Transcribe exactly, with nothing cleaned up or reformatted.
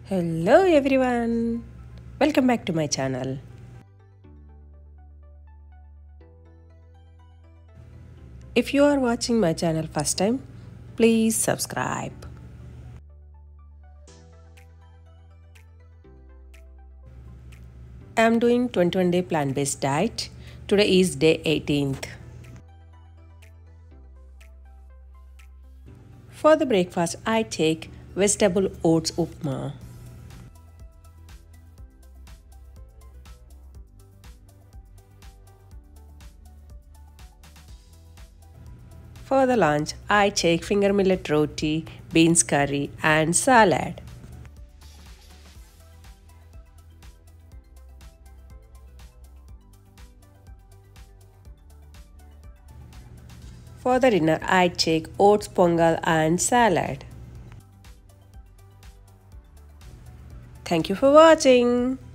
Hello everyone, welcome back to my channel. If you are watching my channel first time, please subscribe. I am doing twenty-one day plant-based diet. Today is day eighteenth. For the breakfast, I take vegetable oats upma. For the lunch, I take finger millet roti, beans curry and salad. For the dinner, I take oats pongal and salad. Thank you for watching.